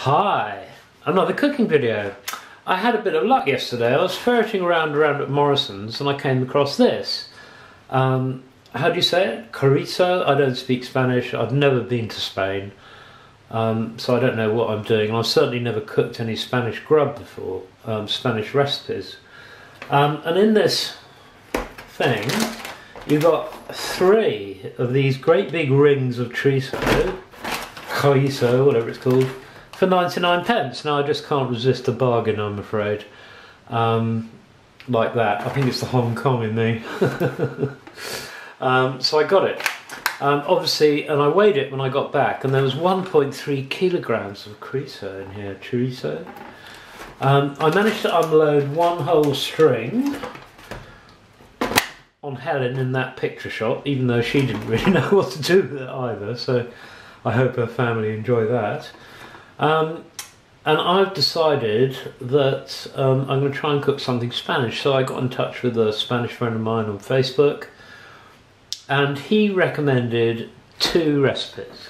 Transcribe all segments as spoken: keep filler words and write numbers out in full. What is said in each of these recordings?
Hi, another cooking video. I had a bit of luck yesterday. I was ferreting around around at Morrison's and I came across this. Um, how do you say it? Chorizo? I don't speak Spanish. I've never been to Spain, um, so I don't know what I'm doing. And I've certainly never cooked any Spanish grub before, um, Spanish recipes. Um, and in this thing, you've got three of these great big rings of chorizo, chorizo, whatever it's called, for ninety-nine pence. Now I just can't resist a bargain, I'm afraid. Um, like that. I think it's the Hong Kong in me. um, so I got it. Um, obviously, and I weighed it when I got back, and there was one point three kilograms of chorizo in here, chorizo. Um, I managed to unload one whole string on Helen in that picture shot, even though she didn't really know what to do with it either, so I hope her family enjoy that. Um, and I've decided that um, I'm going to try and cook something Spanish, so I got in touch with a Spanish friend of mine on Facebook, and he recommended two recipes.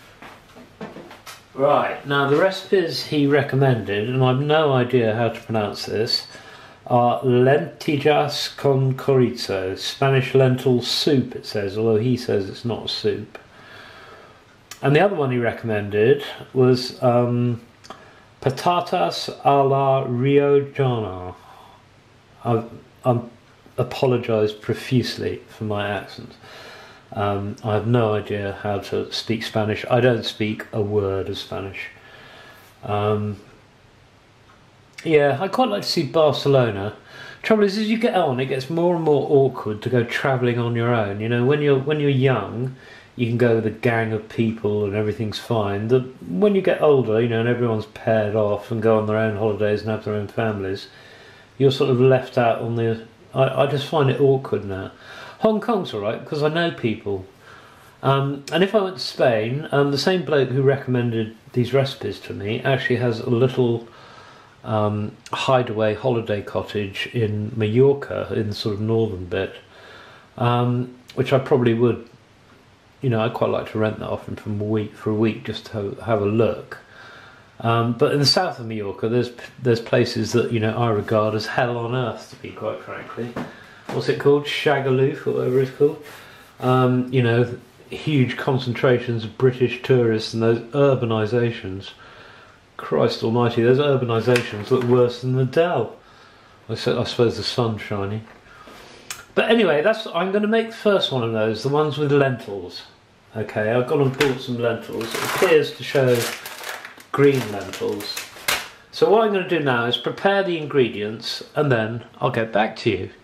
Right, now the recipes he recommended, and I've no idea how to pronounce this, are lentejas con chorizo, Spanish lentil soup it says, although he says it's not a soup. And the other one he recommended was um, patatas a la riojana. I, I apologise profusely for my accent. Um, I have no idea how to speak Spanish. I don't speak a word of Spanish. Um, yeah, I'd quite like to see Barcelona. Trouble is, as you get on, it gets more and more awkward to go travelling on your own. You know, when you're when you're young, you can go with a gang of people and everything's fine. The, when you get older, you know, and everyone's paired off and go on their own holidays and have their own families, you're sort of left out on the... I, I just find it awkward now. Hong Kong's alright because I know people. Um, and if I went to Spain, um, the same bloke who recommended these recipes to me actually has a little um, hideaway holiday cottage in Mallorca, in the sort of northern bit, um, which I probably would... You know, I'd quite like to rent that off him from a week for a week just to have a look. Um, but in the south of Mallorca, there's there's places that, you know, I regard as hell on earth, to be quite frankly. What's it called? Shagaloof, or whatever it's called. Um, you know, huge concentrations of British tourists and those urbanisations. Christ almighty, those urbanisations look worse than the Dell. I, I suppose the sun's shining. But anyway, that's I'm going to make the first one of those, the ones with lentils. Okay, I've gone and bought some lentils. It appears to show green lentils. So what I'm going to do now is prepare the ingredients and then I'll get back to you.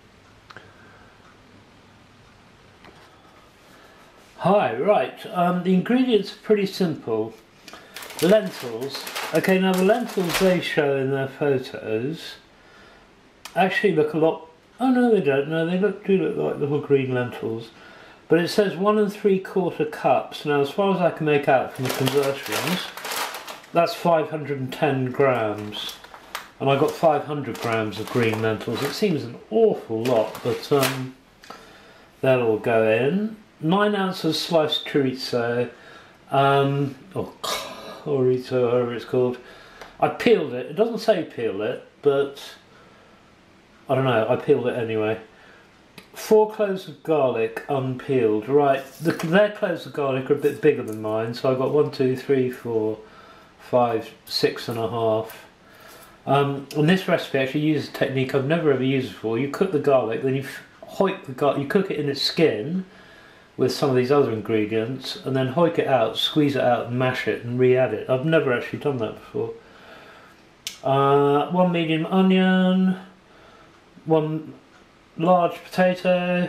Hi, right, um, the ingredients are pretty simple. Lentils. Okay, now the lentils they show in their photos actually look a lot... Oh no, they don't. No, they look, do look like little green lentils. But it says one and three quarter cups. Now, as far as I can make out from the conversions, that's five hundred and ten grams. And I got five hundred grams of green lentils. It seems an awful lot, but um, that'll go in. Nine ounces sliced chorizo, um, or chorizo, whatever it's called. I peeled it. It doesn't say peel it, but I don't know, I peeled it anyway. Four cloves of garlic unpeeled. Right, the, their cloves of garlic are a bit bigger than mine, so I've got one, two, three, four, five, six and a half. Um, and this recipe actually uses a technique I've never ever used before. You cook the garlic, then you hoik the garlic, you cook it in its skin with some of these other ingredients, and then hoik it out, squeeze it out and mash it and re-add it. I've never actually done that before. Uh, one medium onion, one large potato,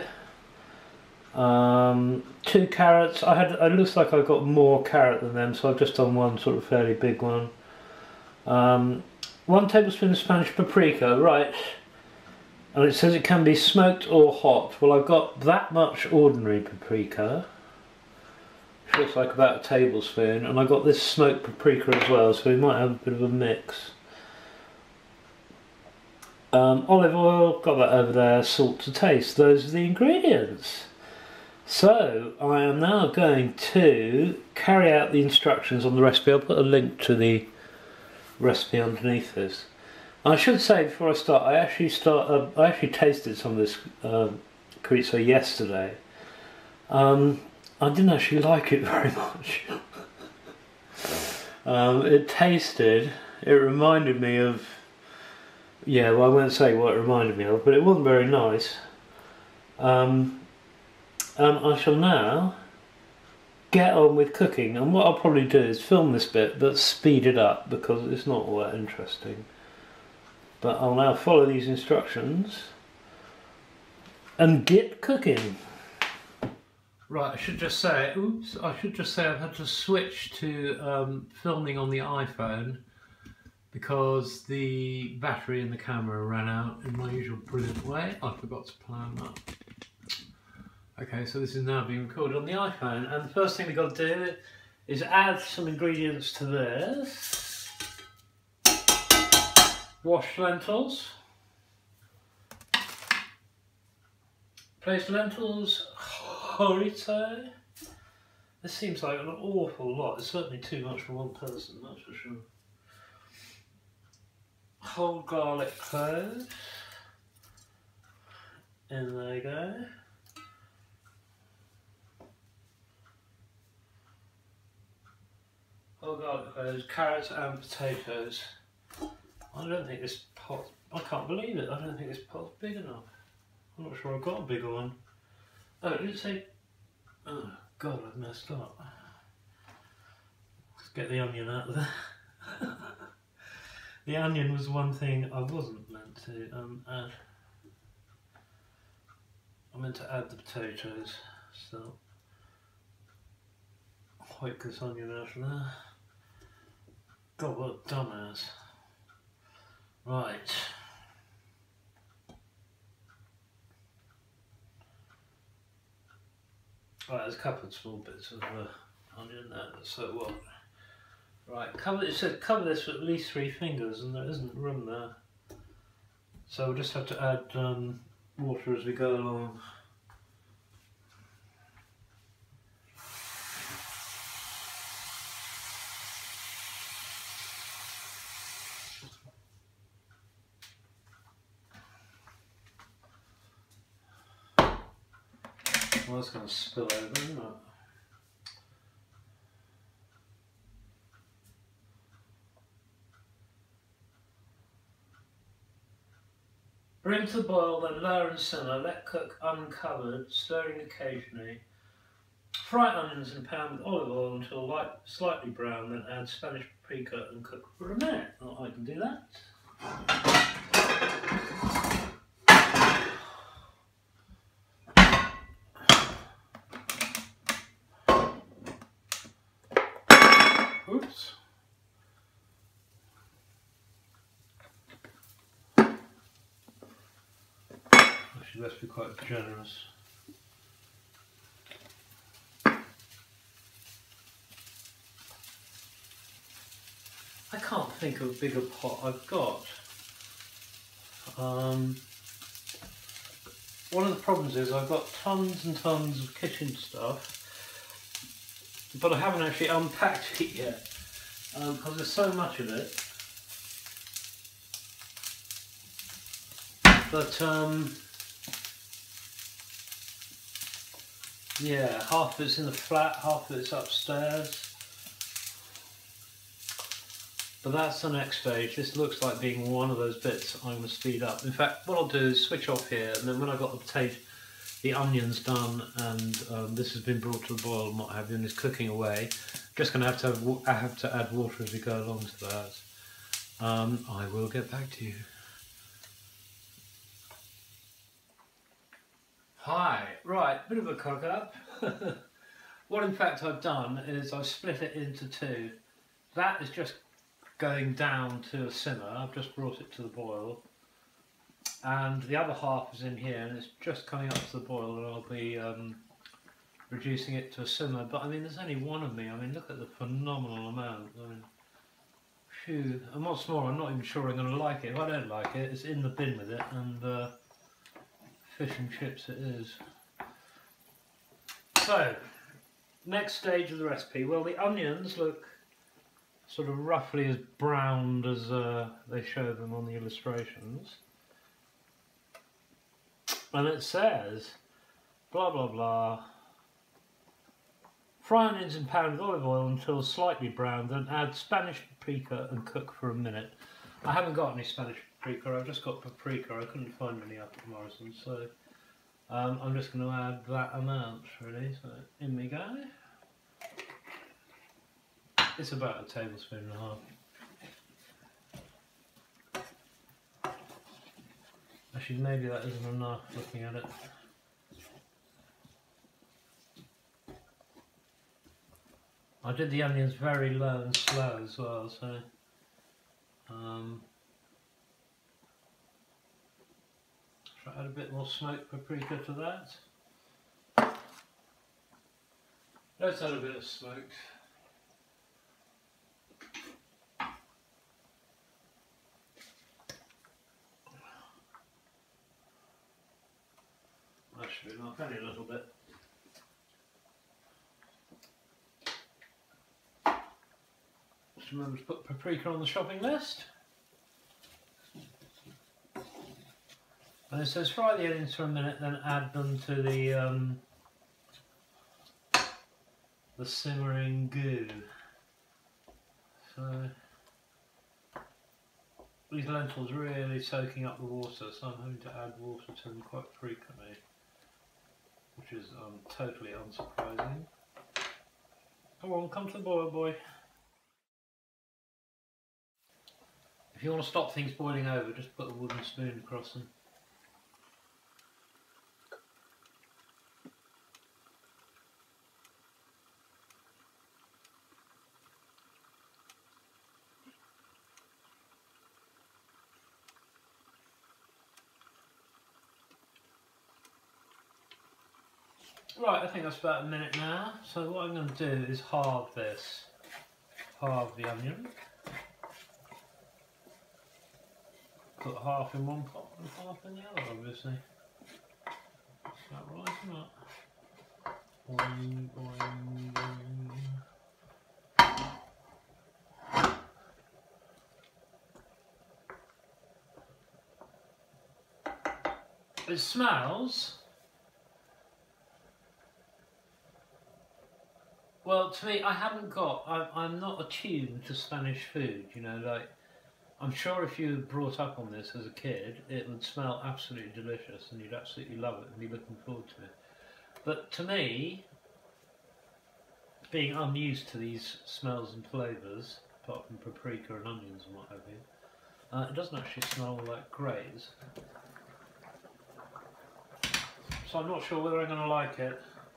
um, two carrots. I had. It looks like I've got more carrot than them, so I've just done one sort of fairly big one. Um, one tablespoon of Spanish paprika, right? And it says it can be smoked or hot. Well, I've got that much ordinary paprika, which looks like about a tablespoon, and I've got this smoked paprika as well, so we might have a bit of a mix. Um, olive oil, got that over there, salt to taste. Those are the ingredients. So I am now going to carry out the instructions on the recipe. I'll put a link to the recipe underneath this. I should say before I start, I actually start. Uh, I actually tasted some of this uh, chorizo yesterday. Um, I didn't actually like it very much. um, it tasted. It reminded me of. Yeah, well, I won't say what it reminded me of, but it wasn't very nice. Um, and I shall now get on with cooking, and what I'll probably do is film this bit, but speed it up because it's not all that interesting. But I'll now follow these instructions and get cooking. Right, I should just say, oops, I should just say I've had to switch to um, filming on the iPhone because the battery in the camera ran out in my usual brilliant way. I forgot to plan that. Okay, so this is now being recorded on the iPhone, and the first thing we've got to do is add some ingredients to this. Washed lentils. Placed lentils, chorizo. This seems like an awful lot. It's certainly too much for one person, that's for sure. Whole garlic cloves. In there you go. Whole garlic cloves, carrots and potatoes. I don't think this pot, I can't believe it, I don't think this pot's big enough. I'm not sure I've got a bigger one. Oh, did it say, oh god, I've messed up. Let's get the onion out of there. The onion was one thing I wasn't meant to um, add. I meant to add the potatoes, so wipe this onion out of there. God, what a dumbass. Right. Right, there's a couple of small bits of uh, onion there, so what? Right, cover, it said cover this with at least three fingers, and there isn't room there. So we'll just have to add um, water as we go along. Well, that's going to spill over, isn't it? Bring to the boil, then lower and simmer. Let cook uncovered, stirring occasionally. Fry onions in a pan with olive oil until light, slightly brown, then add Spanish paprika and cook for a minute. Oh, I can do that. Oops. Actually, let's be quite generous. I can't think of a bigger pot I've got. Um, one of the problems is I've got tons and tons of kitchen stuff, but I haven't actually unpacked it yet um, because there's so much of it. But um, yeah, half of it's in the flat, half of it's upstairs. But that's the next stage. This looks like being one of those bits I'm going to speed up. In fact, what I'll do is switch off here, and then when I've got the potato, the onions done, and um, this has been brought to the boil and what have you, and is cooking away, just going to have to have, I have to add water as we go along to that. Um, I will get back to you. Hi, right, bit of a cock up. What in fact I've done is I've split it into two. That is just going down to a simmer. I've just brought it to the boil, and the other half is in here and it's just coming up to the boil, and I'll be um, reducing it to a simmer. But I mean, there's only one of me. I mean, look at the phenomenal amount. I mean, phew. And what's more, I'm not even sure I'm going to like it. If I don't like it, it's in the bin with it, and uh, fish and chips it is. So, next stage of the recipe. Well, the onions look sort of roughly as browned as uh, they show them on the illustrations. And it says, blah blah blah, fry onions in pan with olive oil until slightly brown, then add Spanish paprika and cook for a minute. I haven't got any Spanish paprika, I've just got paprika. I couldn't find any up at Morrison's, so um, I'm just going to add that amount really. So in we go. It's about a tablespoon and a half. Actually, maybe that isn't enough looking at it. I did the onions very low and slow as well, so um, try to add a bit more smoked paprika to that. Let's add a bit of smoked. That should be enough, only a little bit. Just remember to put paprika on the shopping list. And it says fry the onions for a minute, then add them to the um, the simmering goo. So these lentils are really soaking up the water, so I'm having to add water to them quite frequently, which is um, totally unsurprising. Come on, come to the boil, boy. If you want to stop things boiling over, just put a wooden spoon across them. Right, I think that's about a minute now. So what I'm going to do is halve this. Halve the onion. Put half in one pot and half in the other, obviously. Is that right or not? Boing, boing, boing. It smells... Well, to me, I haven't got, I, I'm not attuned to Spanish food, you know, like, I'm sure if you were brought up on this as a kid, it would smell absolutely delicious and you'd absolutely love it and be looking forward to it. But to me, being unused to these smells and flavours, apart from paprika and onions and what have you, uh, it doesn't actually smell like great. So I'm not sure whether I'm going to like it.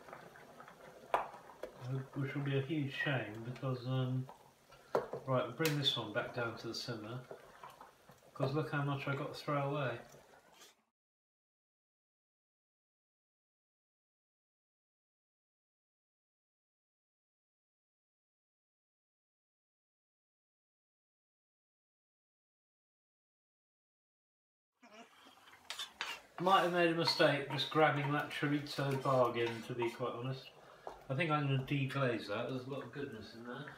Which will be a huge shame because, um, right, we'll bring this one back down to the simmer because look how much I got to throw away. Might have made a mistake just grabbing that chorizo bargain, to be quite honest. I think I'm going to deglaze that, there's a lot of goodness in there.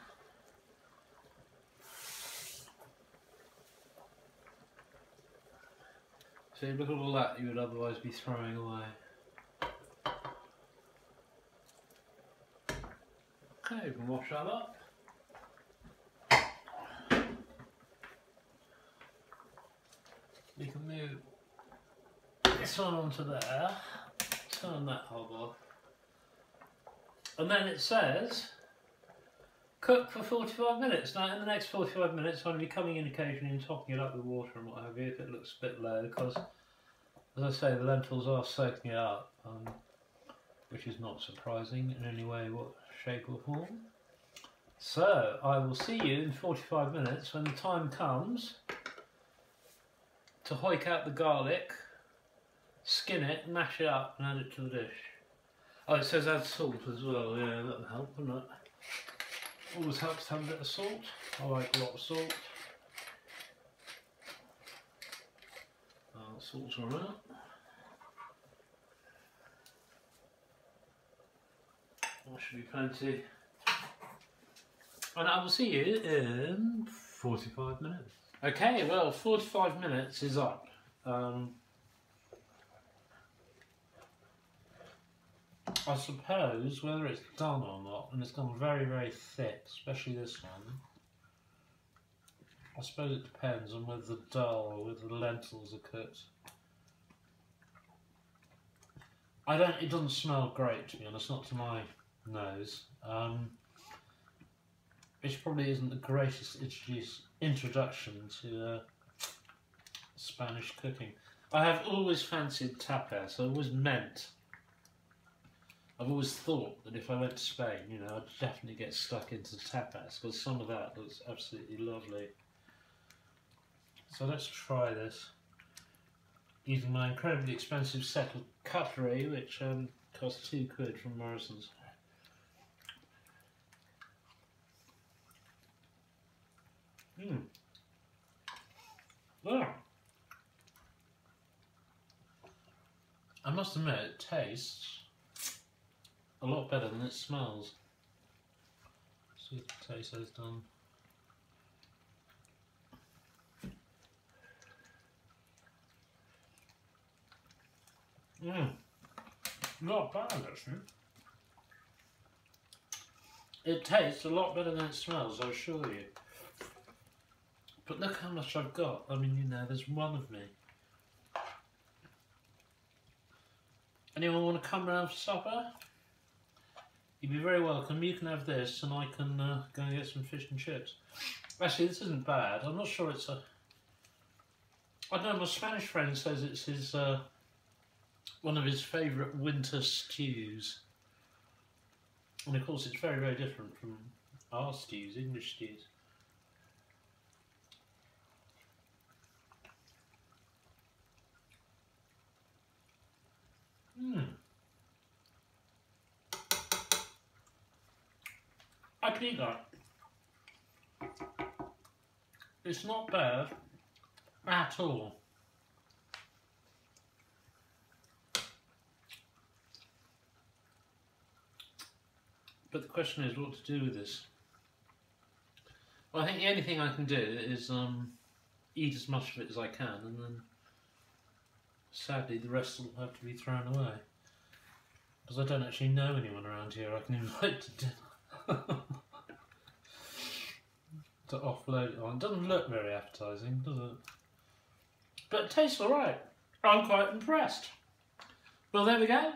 See, look at all that you would otherwise be throwing away. Okay, you can wash that up. You can move this one onto there, turn that hob off. And then it says, cook for forty-five minutes. Now in the next forty-five minutes I'm going to be coming in occasionally and topping it up with water and what have you if it looks a bit low, because as I say the lentils are soaking it up, um, which is not surprising in any way, what shape or form. So I will see you in forty-five minutes when the time comes to hoik out the garlic, skin it, mash it up and add it to the dish. Oh, it says add salt as well, yeah, that'll help, wouldn't it? Always helps to have a bit of salt. I like a lot of salt. Uh, salt's run out. That should be plenty. And I will see you in forty-five minutes. Okay, well, forty-five minutes is up. Um, I suppose whether it's done or not, and it's gone very, very thick, especially this one. I suppose it depends on whether the dal or whether the lentils are cooked. I don't. It doesn't smell great, to be honest, not to my nose. Um, it probably isn't the greatest introduction to uh, Spanish cooking. I have always fancied tapas. I always meant. I've always thought that if I went to Spain, you know, I'd definitely get stuck into tapas because some of that looks absolutely lovely. So let's try this. Using my incredibly expensive set of cutlery, which um, cost two quid from Morrison's. Mmm. Yeah. I must admit, it tastes a lot better than it smells. Let's see if the potato's done. Mmm, not bad actually. It tastes a lot better than it smells, I assure you. But look how much I've got. I mean, you know, there's one of me. Anyone want to come round for supper? You'd be very welcome. You can have this and I can uh, go and get some fish and chips. Actually, this isn't bad. I'm not sure it's a... I don't know, my Spanish friend says it's his... Uh, one of his favourite winter stews. And of course it's very, very different from our stews, English stews. Mmm. I can eat that. It's not bad at all. But the question is what to do with this. Well, I think the only thing I can do is um, eat as much of it as I can, and then sadly the rest will have to be thrown away. Because I don't actually know anyone around here I can invite to dinner. To offload it on. It doesn't look very appetising, does it? But it tastes alright. I'm quite impressed. Well, there we go.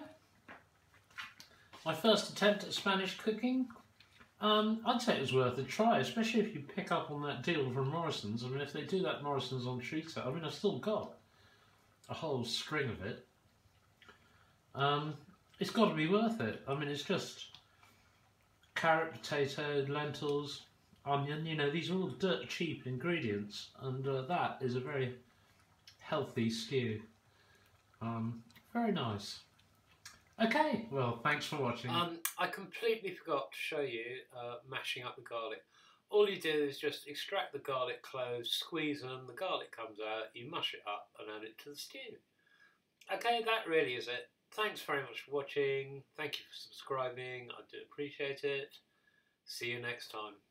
My first attempt at Spanish cooking. Um, I'd say it was worth a try, especially if you pick up on that deal from Morrison's. I mean, if they do that Morrison's on Chorizo, I mean, I've still got a whole string of it. Um, it's got to be worth it. I mean, it's just carrot, potato, lentils, onion. You know, these are all dirt cheap ingredients, and uh, that is a very healthy stew. Um, very nice. Okay, well, thanks for watching. Um, I completely forgot to show you uh, mashing up the garlic. All you do is just extract the garlic cloves, squeeze them, the garlic comes out, you mush it up and add it to the stew. Okay, that really is it. Thanks very much for watching. Thank you for subscribing. I do appreciate it. See you next time.